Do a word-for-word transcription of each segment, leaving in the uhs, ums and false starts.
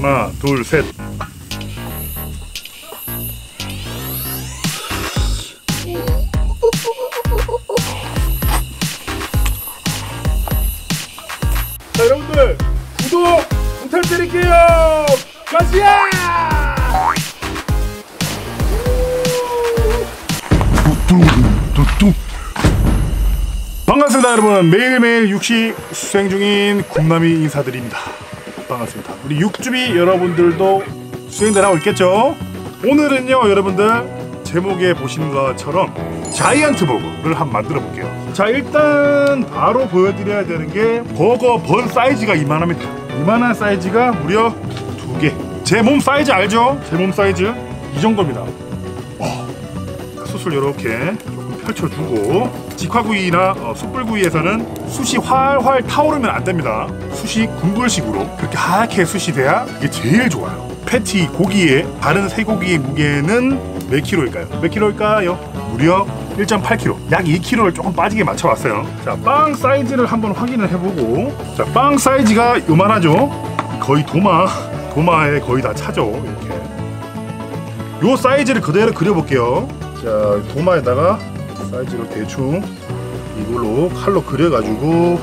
하나, 둘, 셋. 자, 여러분들 구독 부탁드릴게요. 가시야. 반갑습니다 여러분. 매일매일 육시 수행 중인 굽남이 인사드립니다. 반갑습니다. 우리 육주비 여러분들도 수행들 하고 있겠죠? 오늘은요 여러분들 제목에 보시는 것처럼 자이언트 버거를 한번 만들어 볼게요. 자, 일단 바로 보여드려야 되는 게 버거 번 사이즈가 이만합니다. 이만한 사이즈가 무려 두 개. 제 몸 사이즈 알죠? 제 몸 사이즈 이 정도입니다. 어, 숯을 이렇게 조금 펼쳐주고, 직화구이나 어, 숯불구이에서는 숯이 활활 타오르면 안 됩니다. 숯이 궁글식으로 그렇게 하얗게 숯이 돼야 이게 제일 좋아요. 패티 고기의 다른 쇠고기의 무게는 몇 킬로일까요? 몇 킬로일까요? 무려 일 점 팔 킬로그램, 약 이 킬로그램를 조금 빠지게 맞춰왔어요. 자, 빵 사이즈를 한번 확인을 해보고, 자, 빵 사이즈가 요만하죠? 거의 도마, 도마에 거의 다 차죠. 이렇게 요 사이즈를 그대로 그려볼게요. 자, 도마에다가 사이즈로 대충 이걸로 칼로 그려가지고,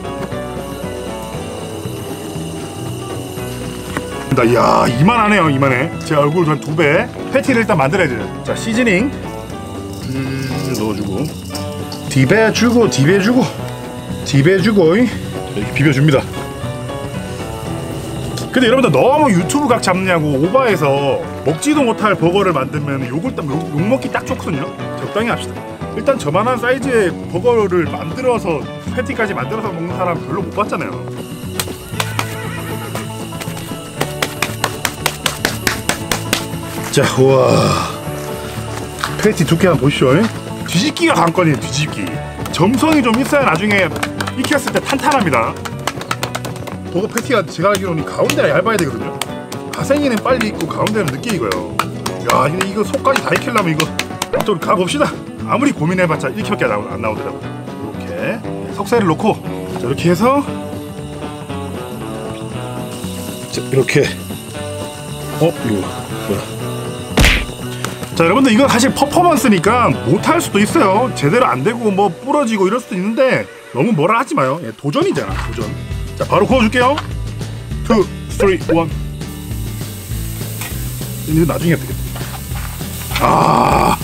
이야, 이만하네요. 이만해. 제 얼굴 한 두 배. 패티를 일단 만들어야 돼요. 자, 시즈닝 음, 넣어주고, 딥해주고 딥해주고 딥해주고 이렇게 비벼줍니다. 근데 여러분들 너무 유튜브 각 잡냐고 오바해서 먹지도 못할 버거를 만들면 욕을 딱, 욕, 욕먹기 딱 좋거든요. 적당히 합시다. 일단 저만한 사이즈의 버거를 만들어서 패티까지 만들어서 먹는 사람 별로 못 봤잖아요. 자, 우와, 패티 두께 한번 보시죠. 뒤집기가 관건이에요. 뒤집기 점성이 좀 있어야 나중에 익혔을 때 탄탄합니다. 버거 패티가 제가 알기로는 가운데가 얇아야 되거든요. 가생이는 빨리 익고 가운데는 늦게 익어요. 야, 근데 이거 속까지 다 익히려면 이거 또 가봅시다. 아무리 고민해봤자 이렇게밖에 안 나오더라고요. 이렇게 석쇠를 놓고, 자, 이렇게 해서, 자, 이렇게 어? 이거 뭐야? 자, 여러분들 이거 사실 퍼포먼스니까 못할 수도 있어요. 제대로 안 되고 뭐 부러지고 이럴 수도 있는데 너무 뭐라 하지 마요. 예, 도전이잖아, 도전. 자, 바로 구워줄게요. 투, 쓰리, 원. 이거 나중에 해야 되겠다. 아,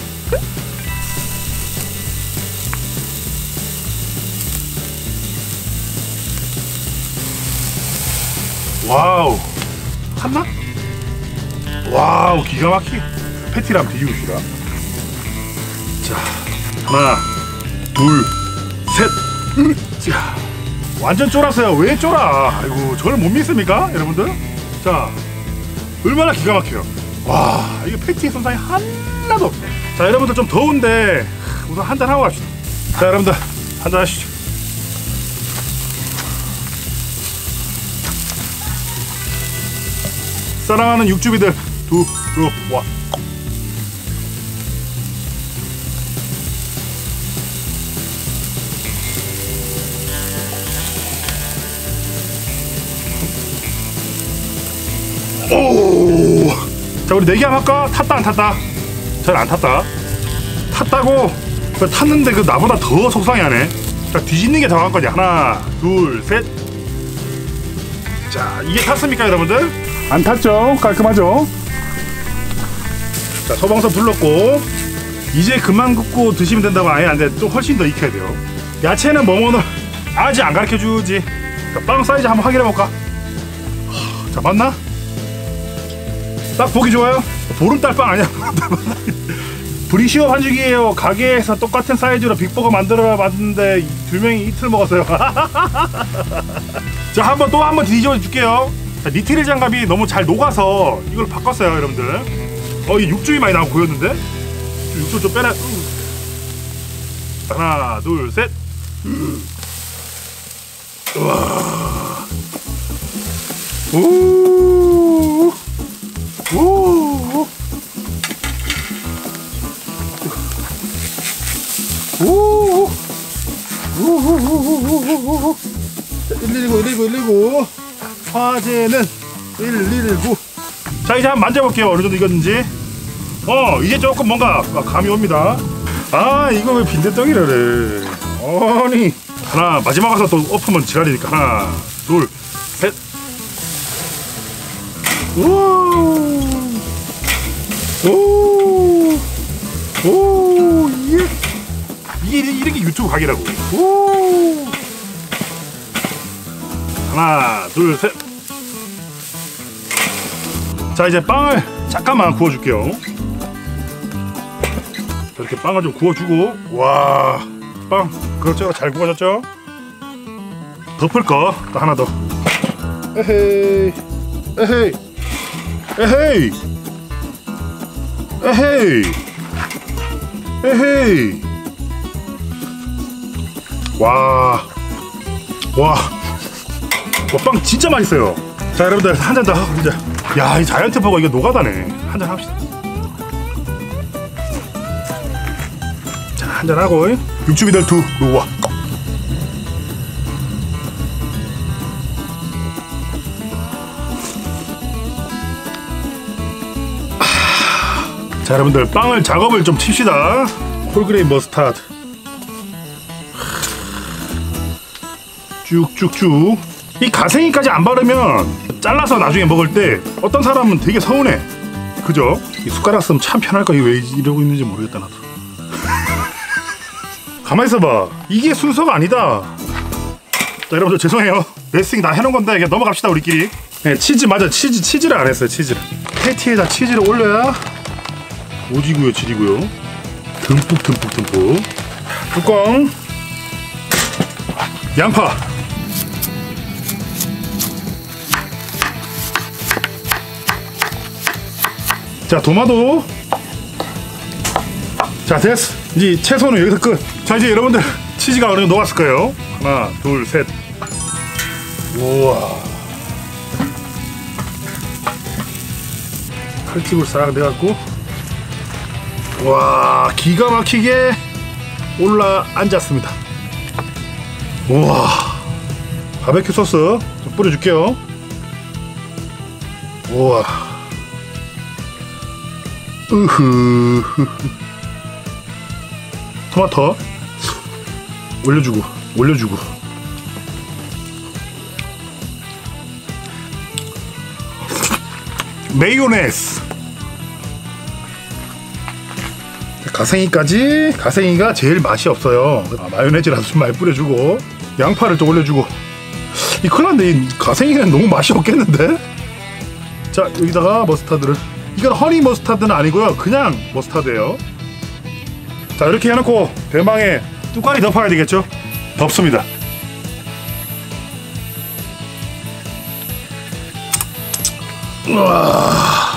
와우, 한나? 와우, 기가 막히게 패티랑 뒤지고 있으라. 자, 하나, 둘, 셋. 자, 완전 쫄았어요. 왜 쫄아? 아이고, 저를 못 믿습니까, 여러분들? 자, 얼마나 기가 막혀요. 와, 이게 패티의 손상이 하나도 없어. 자, 여러분들 좀 더운데 우선 한잔 하고 갑시다. 자, 여러분들 한잔 하시죠. 사랑하는 육주비들, 두, 두, 와. 오, 자, 우리 내기 한번 할까? 탔다 안 탔다? 잘 안 탔다. 탔다고 그 탔는데 그 나보다 더 속상해하네. 자, 뒤집는 게 더 한 거지. 하나, 둘, 셋. 자, 이게 탔습니까, 여러분들? 안 탔죠? 깔끔하죠? 자, 소방서 불렀고, 이제 그만 굽고 드시면 된다고. 아예 안 돼. 또 훨씬 더 익혀야 돼요. 야채는 뭐뭐 넣어? 아직 안 가르쳐 주지. 자, 빵 사이즈 한번 확인해 볼까? 자, 맞나? 딱 보기 좋아요? 보름달 빵 아니야? 브리시오 반죽이에요. 가게에서 똑같은 사이즈로 빅버거 만들어 봤는데 두 명이 이틀 먹었어요. 자, 한번 또 한번 뒤집어 줄게요. 자, 니트릴 장갑이 너무 잘 녹아서 이걸 바꿨어요, 여러분들. 어, 이 육즙이 많이 나오고 보였는데? 육즙 좀 빼라. 하나, 둘, 셋. 우와. 오. 오. 오. 오. 자, 일일구, 일일구, 일일구. 화재는 일일구. 자, 이제 한번 만져볼게요. 어느 정도 익었는지. 어, 이제 조금 뭔가 감이 옵니다. 아, 이거 왜 빈대떡이라 그래. 아니, 하나, 마지막 와서 또 엎으면 지랄이니까. 하나, 둘, 셋. 오, 오, 오, 예. 이게 이렇게 유튜브 각이라고. 오. 하나, 둘, 셋. 자, 이제 빵을 잠깐만 구워줄게요. 이렇게 빵을 좀 구워주고. 와, 빵 그렇죠? 잘 구워졌죠? 덮을 거 또 하나 더. 에헤이, 에헤이, 에헤이, 에헤이, 에헤이. 와, 와, 와, 빵 진짜 맛있어요. 자, 여러분들 한 잔 더 하고 이제. 야, 이 자이언트 버거 이거 노가다네. 한 잔 합시다. 자, 한 잔 하고 육즙이들 두 놓아. 자, 여러분들 빵을 작업을 좀 칩시다. 홀그레인 머스타드 쭉쭉쭉. 이 가생이까지 안 바르면 잘라서 나중에 먹을 때 어떤 사람은 되게 서운해. 그죠? 이 숟가락 쓰면 참 편할 거야. 왜 이러고 있는지 모르겠다 나도. 가만히 있어봐. 이게 순서가 아니다. 자, 여러분들 죄송해요. 레싱 다 해놓은 건데 그냥 넘어갑시다 우리끼리. 네, 치즈 맞아. 치즈 치즈를 안 했어요. 치즈를. 패티에다 치즈를 올려야 오지고요 질이고요. 듬뿍 듬뿍 듬뿍. 뚜껑. 양파. 자, 도마도. 자, 됐어. 이제 채소는 여기서 끝. 자, 이제 여러분들 치즈가 어느 정도 녹았을 거예요. 하나, 둘, 셋. 우와. 칼집을 싹 내갖고. 와, 기가 막히게 올라 앉았습니다. 우와. 바베큐 소스 좀 뿌려줄게요. 우와. 으흐. 토마토 올려주고 올려주고. 메요네즈. 가생이까지. 가생이가 제일 맛이 없어요. 아, 마요네즈라도 좀 많이 뿌려주고. 양파를 좀 올려주고. 이 큰일 났네. 이 가생이는 너무 맛이 없겠는데. 자, 여기다가 머스타드를. 이건 허니 머스타드는 아니고요. 그냥 머스타드예요. 자, 이렇게 해놓고 대망의 뚜껑이 덮어야 되겠죠? 덮습니다. 우와.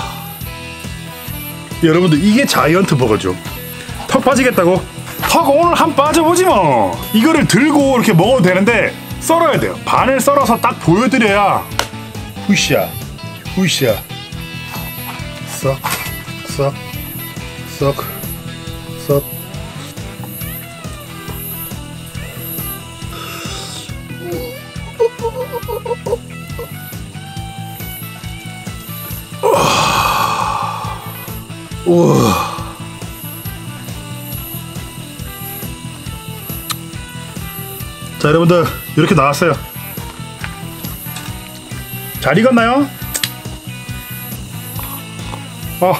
여러분들 이게 자이언트 버거죠. 턱 빠지겠다고? 턱 오늘 한 빠져보지 뭐. 이거를 들고 이렇게 먹어도 되는데 썰어야 돼요. 반을 썰어서 딱 보여드려야. 후샤 후샤 썩 썩 썩 썩. 우와. 자, 여러분들 이렇게 나왔어요. 잘 익었나요? 어.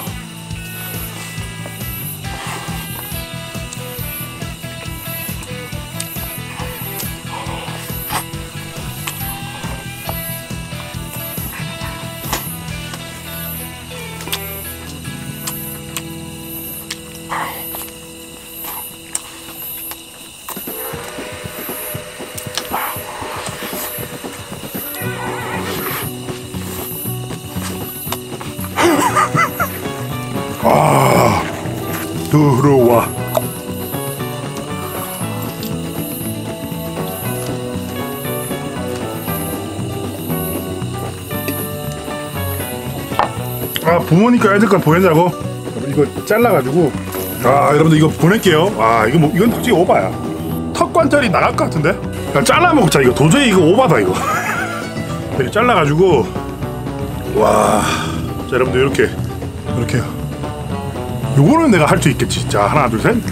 아, 들어와. 아, 부모니까 애들 걸 보낸다고? 이거 잘라가지고. 아, 여러분들 이거 보낼게요. 아, 이거 뭐 이건 솔직히 오바야. 턱관절이 나갈 것 같은데? 그냥 잘라 먹자. 이거 도저히 이거 오바다 이거. 이렇게 잘라가지고 와, 자 여러분들 이렇게 이렇게요. 요거는 내가 할 수 있겠지. 자 하나 둘 셋.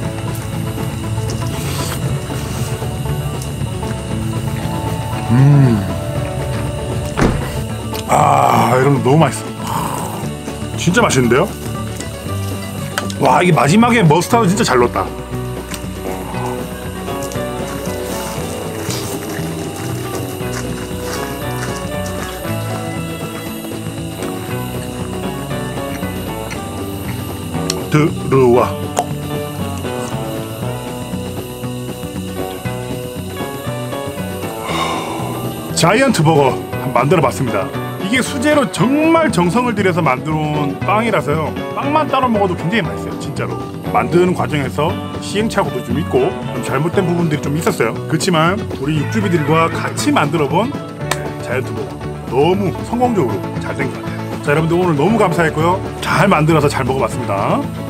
음, 아 여러분 너무 맛있어. 진짜 맛있는데요? 와 이게 마지막에 머스타드 진짜 잘 넣었다. 들어와. 자이언트 버거 한번 만들어 봤습니다. 이게 수제로 정말 정성을 들여서 만들어온 빵이라서요, 빵만 따로 먹어도 굉장히 맛있어요. 진짜로 만드는 과정에서 시행착오도 좀 있고 좀 잘못된 부분들이 좀 있었어요. 그렇지만 우리 육주비들과 같이 만들어본 자이언트 버거 너무 성공적으로 잘 된 것 같아요. 자 여러분들 오늘 너무 감사했고요, 잘 만들어서 잘 먹어봤습니다.